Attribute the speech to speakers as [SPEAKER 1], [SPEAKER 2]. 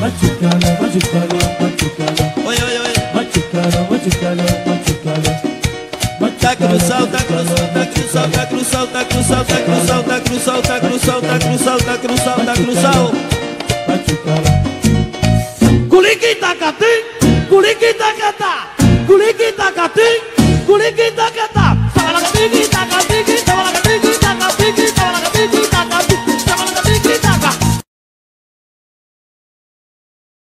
[SPEAKER 1] machucada, machucada, machucada.
[SPEAKER 2] Oi, oi, oi.
[SPEAKER 1] Machucada, machucada, machucada.
[SPEAKER 2] Tá cruzal, tá cruzal, tá cruzal, tá cruzal, tá cruzal, tá cruzal, tá cruzal, tá cruzal, tá cruzal, tá cruzal, tá cruzal.
[SPEAKER 1] Machucada.
[SPEAKER 2] Kuliki, Taka, Kuliki, Taka.